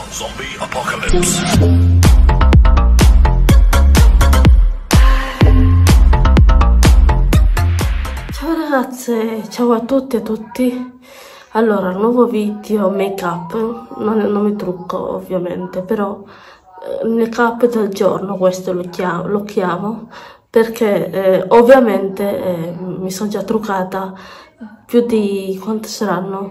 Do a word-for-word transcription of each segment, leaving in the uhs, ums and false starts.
Zombie Apocalypse. Ciao ragazze, ciao a tutti e a tutti. Allora, nuovo video make up, non, non mi trucco ovviamente, però eh, make up del giorno, questo lo chiamo, lo chiamo perché eh, ovviamente eh, mi sono già truccata più di quante saranno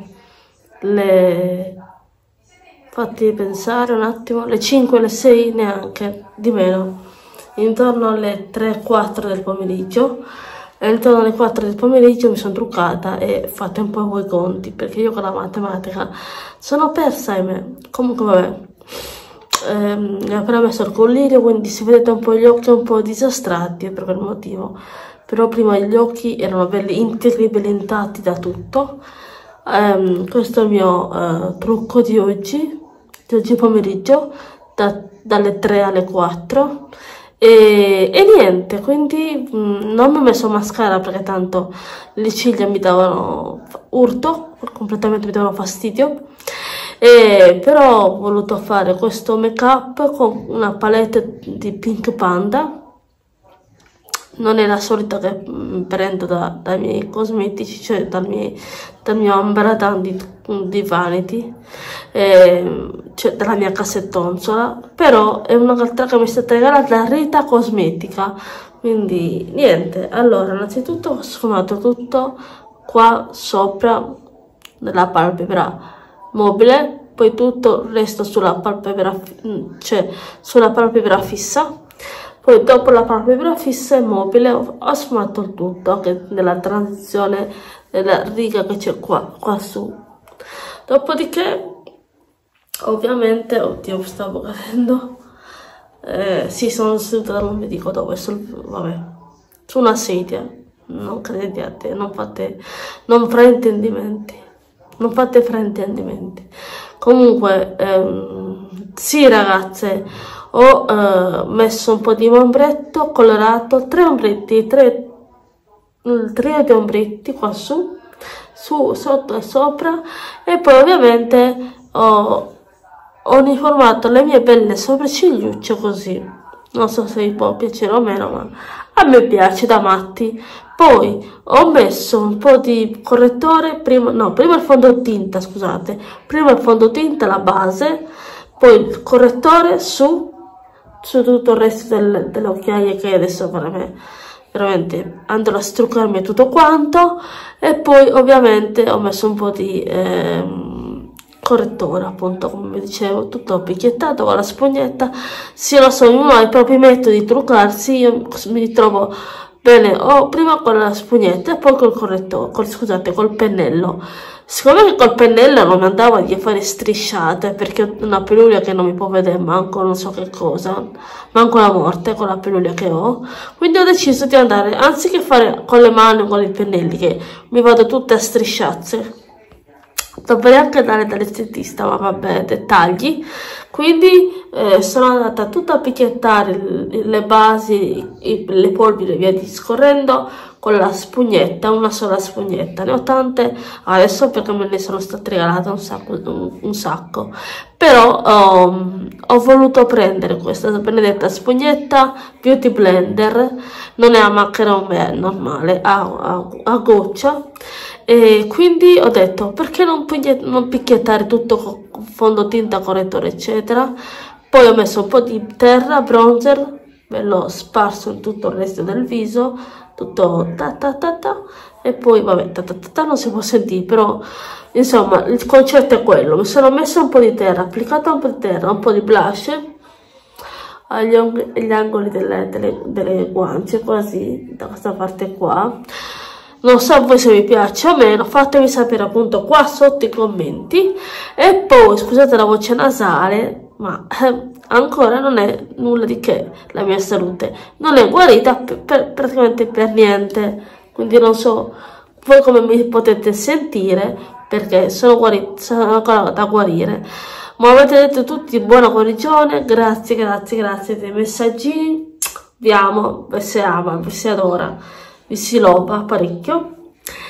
le... fatti pensare un attimo, le cinque, le sei, neanche, di meno, intorno alle tre quattro del pomeriggio. E intorno alle quattro del pomeriggio mi sono truccata e fate un po' voi i conti, perché io con la matematica sono persa, ahimè. Comunque vabbè, ehm, mi ho appena messo il collirio, quindi se vedete un po' gli occhi un po' disastrati è per quel motivo. Però prima gli occhi erano belli integri, belli intatti da tutto. Um, questo è il mio uh, trucco di oggi, di oggi pomeriggio, da, dalle tre alle quattro. E, e niente, quindi mh, non mi ho messo mascara perché tanto le ciglia mi davano urto, completamente mi davano fastidio. E, però ho voluto fare questo make up con una palette di Pink Panda. Non è la solita che prendo da, dai miei cosmetici, cioè dal, miei, dal mio Amberadan di, di Vanity, eh, cioè dalla mia cassettonzola, però è un'altra che mi è stata regalata da Rita Cosmetica. Quindi niente, allora innanzitutto ho sfumato tutto qua sopra nella palpebra mobile, poi tutto il resto sulla palpebra, cioè sulla palpebra fissa. Poi dopo la palpebra fissa e mobile ho, ho sfumato il tutto, anche nella transizione della riga che c'è qua, qua su. Dopodiché, ovviamente, oddio, stavo cadendo. Eh, sì, sono seduta, non vi dico dove, sul, vabbè, su una sedia. Non crediate, non fate, non fraintendimenti. Non fate fraintendimenti. Comunque, ehm, sì ragazze, ho eh, messo un po' di ombretto colorato, tre ombretti, tre, un trio di ombretti qua su, su, sotto e sopra, e poi ovviamente ho, ho uniformato le mie belle sopraccigliucce così. Non so se vi può piacere o meno, ma a me piace da matti. Poi ho messo un po' di correttore, prima, no, prima il fondotinta, scusate, prima il fondotinta, la base, poi il correttore su, su tutto il resto del, delle occhiaie che adesso per me veramente andrò a struccarmi tutto quanto. E poi ovviamente ho messo un po' di ehm, correttore, appunto, come vi dicevo, tutto picchiettato con la spugnetta. Sì, lo so, uno ha i propri metodi di truccarsi, io mi trovo bene o prima con la spugnetta e poi col correttore, col, scusate, col pennello. Siccome col pennello non mi andava di fare strisciate, perché ho una peluria che non mi può vedere manco non so che cosa, manco la morte con la peluria che ho, quindi ho deciso di andare, anziché fare con le mani o con i pennelli che mi vado tutte a strisciazze, dovrei anche andare dall'estetista, ma vabbè, dettagli. Quindi eh, sono andata tutta a picchiettare le basi, i, le polveri e via discorrendo con la spugnetta, una sola spugnetta. Ne ho tante adesso perché me ne sono state regalate un sacco, un, un sacco. Però um, ho voluto prendere questa benedetta spugnetta Beauty Blender, non è a macchera, è normale, a, a, a goccia. E quindi ho detto, perché non, non picchiettare tutto con fondotinta, correttore eccetera. Poi ho messo un po' di terra, bronzer, ve l'ho sparso in tutto il resto del viso, tutto ta ta ta ta, e poi vabbè, ta ta ta ta non si può sentire, però insomma il concetto è quello. Mi sono messo un po' di terra, applicata un po' di terra, un po' di blush agli, agli angoli delle, delle, delle guance, quasi da questa parte qua. Non so a voi se vi piace o meno, fatemi sapere appunto qua sotto i commenti. E poi scusate la voce nasale, ma eh, ancora non è nulla di che, la mia salute non è guarita per, per, praticamente per niente, quindi non so voi come mi potete sentire, perché sono, guarita, sono ancora da guarire. Ma avete detto tutti buona guarigione, grazie, grazie, grazie dei messaggini, vi amo, vi si ama, vi si adora, vi si loba parecchio.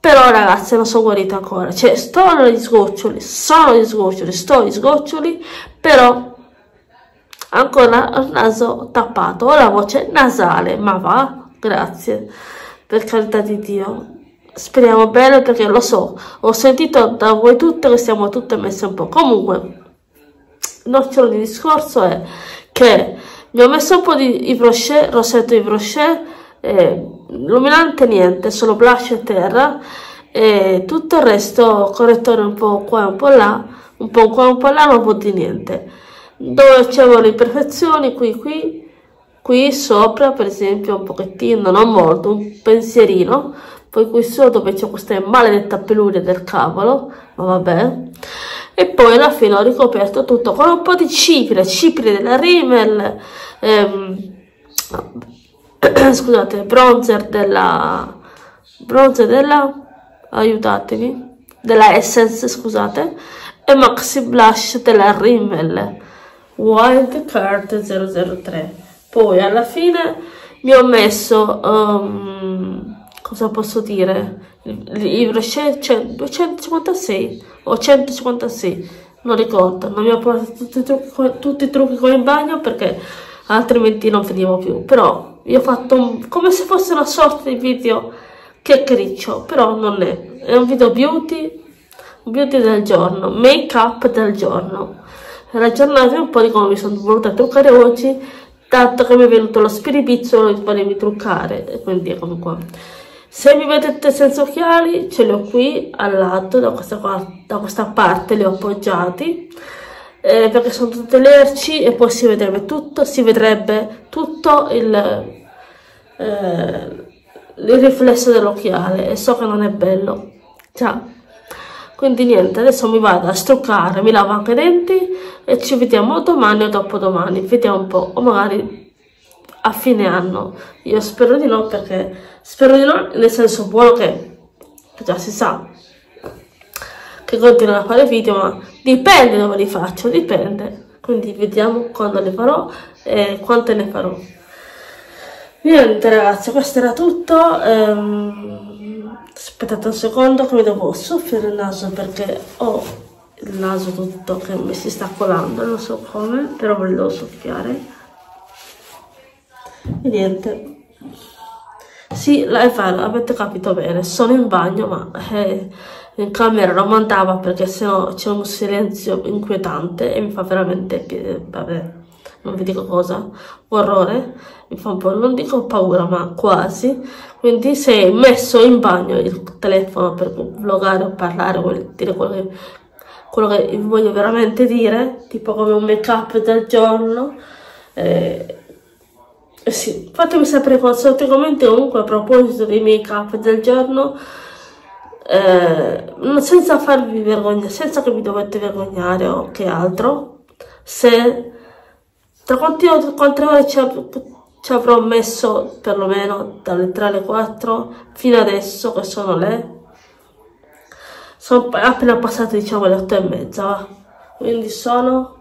Però ragazze non sono guarita ancora, cioè sto negli sgoccioli, sono gli sgoccioli, sto gli sgoccioli, però ancora il naso tappato, ho la voce nasale, ma va, grazie, per carità di Dio. Speriamo bene, perché lo so, ho sentito da voi tutte che siamo tutte messe un po'. Comunque, il nostro discorso è che mi ho messo un po' di Yves Rocher, rossetto Yves Rocher, eh, illuminante niente, solo blush e terra, e tutto il resto correttore un po' qua e un po' là, un po' qua e un po' là, non po' di niente. Dove c'avevo le imperfezioni, qui, qui, qui sopra per esempio un pochettino, non molto, un pensierino, poi qui sotto dove c'è questa maledetta peluria del cavolo, ma vabbè, e poi alla fine ho ricoperto tutto con un po' di cipria, cipria della Rimmel, ehm, scusate, bronzer della, bronzer della, aiutatemi, della Essence, scusate, e maxi blush della Rimmel, Wild Card zero zero tre. Poi alla fine mi ho messo, um, cosa posso dire, il Rocher duecentocinquantasei o centocinquantasei, non ricordo, non mi ho portato tutti i trucchi, tutti i trucchi come in bagno, perché altrimenti non finivo più. Però io ho fatto un, come se fosse una sorta di video chiacchiericcio, però non è, è un video beauty, beauty del giorno, make up del giorno. La giornata è un po' di come mi sono voluta truccare oggi, tanto che mi è venuto lo spiripizzo di volermi truccare, e quindi eccomi qua. Se mi vedete senza occhiali, ce li ho qui al lato, da questa, da questa parte li ho appoggiati, eh, perché sono tutte lerci, e poi si vedrebbe tutto, si vedrebbe tutto il, eh, il riflesso dell'occhiale, e so che non è bello. Ciao. Quindi niente, adesso mi vado a struccare, mi lavo anche i denti e ci vediamo domani o dopodomani, vediamo un po', o magari a fine anno. Io spero di no, perché spero di no nel senso buono, che, che già si sa che continuo a fare video, ma dipende dove li faccio, dipende. Quindi vediamo quando le farò e quante ne farò. Niente ragazzi, questo era tutto. ehm, Aspettate un secondo che mi devo soffiare il naso, perché ho il naso tutto che mi si sta colando, non so come, però ve lo devo soffiare. E niente. Sì, è vero, avete capito bene, sono in bagno, ma eh, in camera non mandava, perché sennò c'è un silenzio inquietante e mi fa veramente, eh, vabbè, non vi dico cosa, orrore, mi fa un po', non dico paura, ma quasi. Quindi se messo in bagno il telefono per vloggare o parlare, vuol dire quello che, quello che voglio veramente dire, tipo come un make up del giorno, eh, eh sì, fatemi sapere qua sotto i commenti. Comunque, a proposito dei make up del giorno, eh, senza farvi vergognare, senza che vi dovete vergognare o che altro, se tra quanti, quante ore ci, ci avrò messo, perlomeno dalle tre alle quattro fino adesso, che sono le, sono appena passate, diciamo, le otto e mezza, va. Quindi sono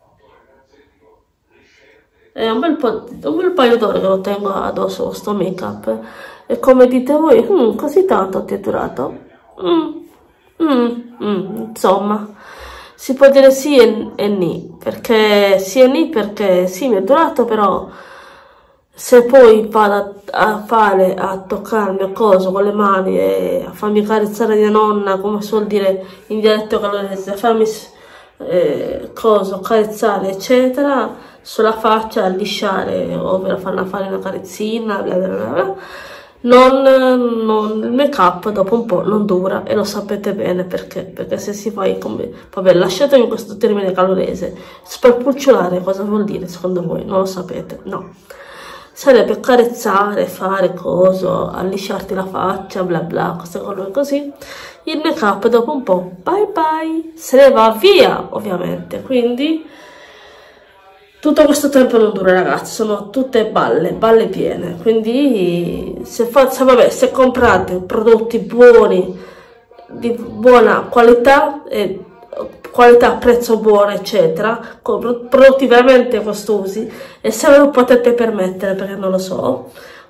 è un bel po', un bel paio d'ore che lo tengo addosso questo make up, e come dite voi, mm, così tanto ti è durato? Mm, mm, mm, insomma, si può dire sì e, e ni, perché sì e ni, perché sì mi è durato, però se poi vado a, a fare, a toccarmi a coso con le mani e a farmi carezzare mia nonna, come suol dire in dialetto calorese, a farmi eh, coso, carezzare eccetera, sulla faccia, a lisciare, ovvero farla fare una carezzina, bla bla bla bla, non, non, il make up dopo un po' non dura, e lo sapete bene perché, perché se si fa come, vabbè, lasciatemi questo termine calorese, spalpucciolare cosa vuol dire secondo voi? Non lo sapete? No, sarebbe carezzare, fare coso, allisciarti la faccia, bla bla, queste cose così. Il make up dopo un po' bye bye, se ne va via ovviamente, quindi tutto questo tempo non dura ragazzi, sono tutte balle, balle piene, quindi se, fa, se, vabbè, se comprate prodotti buoni, di buona qualità, e qualità, prezzo buono eccetera, prodotti veramente costosi, e se ve lo potete permettere, perché non lo so,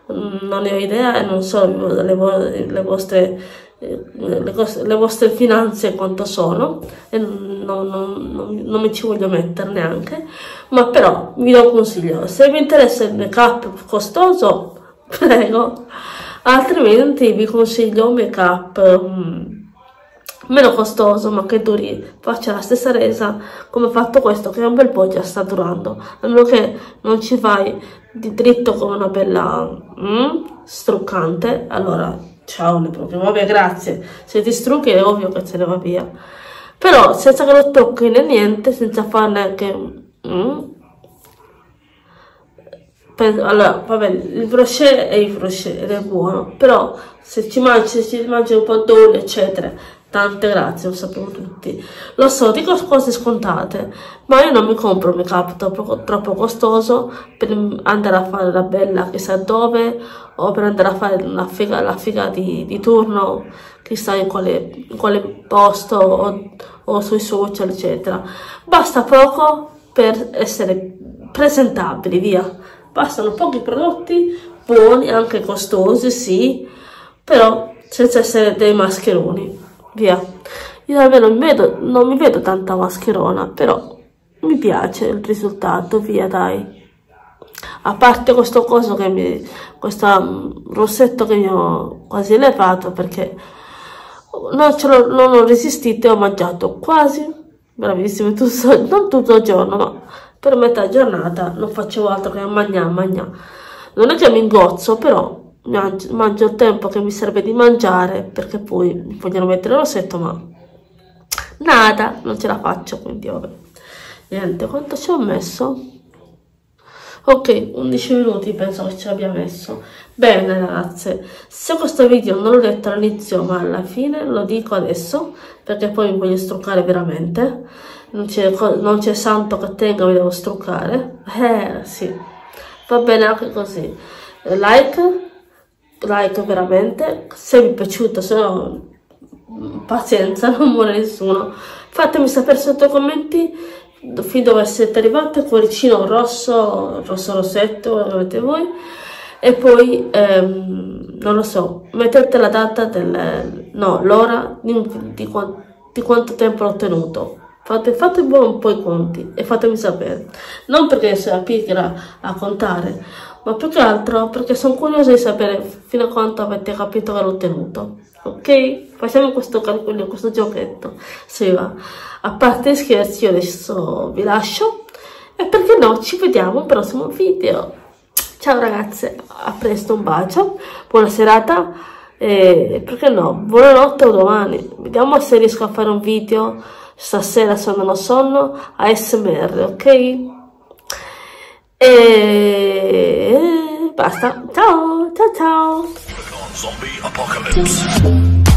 non ne ho idea e non so le, vo le vostre Le, le vostre finanze quanto sono e non, non, non, non mi ci voglio mettere neanche, ma però vi do un consiglio: se vi interessa il make up costoso, prego, altrimenti vi consiglio un make up um, meno costoso ma che duri, faccia la stessa resa come ho fatto questo, che è un bel po' già sta durando, a meno che non ci vai di dritto con una bella mm, struccante, allora ciao, proprio, vabbè, grazie. Se ti strucchi è ovvio che se ne va via. Però senza che lo tocchi né niente, senza fare neanche... Mm, per, allora, vabbè, il brochet è il brochet ed è buono. Però se ci mangi, se ci mangi un po' d'olio, eccetera, tante grazie, lo sappiamo tutti. Lo so, dico cose scontate, ma io non mi compro un make up troppo, troppo costoso per andare a fare la bella chissà dove, o per andare a fare la figa, la figa di, di turno chissà in quale, in quale posto o, o sui social, eccetera. Basta poco per essere presentabili, via. Bastano pochi prodotti, buoni, anche costosi, sì, però senza essere dei mascheroni. Via, io almeno mi vedo, non mi vedo tanta mascherona, però mi piace il risultato, via dai. A parte questo coso che mi, questo um, rossetto che mi ho quasi elevato perché non, ce l'ho, non ho resistito e ho mangiato quasi, bravissimo, tutto, non tutto il giorno, ma per metà giornata non facevo altro che mangiare, mangiare. Non è che mi ingozzo, però Mangio, mangio il tempo che mi serve di mangiare, perché poi mi vogliono mettere il rossetto, ma nada, non ce la faccio, quindi vabbè. Niente, quanto ci ho messo? Ok, undici minuti penso che ci abbia messo. Bene ragazze, se questo video non l'ho detto all'inizio ma alla fine, lo dico adesso, perché poi mi voglio struccare veramente. Non c'è santo che tenga, mi devo struccare. Eh sì, va bene anche così. Like like veramente, se vi è piaciuto, se no pazienza, non muore nessuno. Fatemi sapere sotto i commenti fin dove siete arrivati, cuoricino rosso, rosso rossetto, lo avete voi, e poi ehm, non lo so, mettete la data del, no, l'ora di, di, di quanto tempo l'ho tenuto. Fate, fate un po' i conti e fatemi sapere, non perché sia pigra a contare, ma più che altro perché sono curiosa di sapere fino a quanto avete capito che l'ho tenuto. Ok? Facciamo questo calcolo, questo giochetto. Si va. A parte scherzi, io adesso vi lascio e perché no, ci vediamo al prossimo video. Ciao ragazze, a presto, un bacio, buona serata e perché no, buonanotte o domani. Vediamo se riesco a fare un video stasera se non ho sonno a S M R, ok? E basta, ciao, ciao ciao.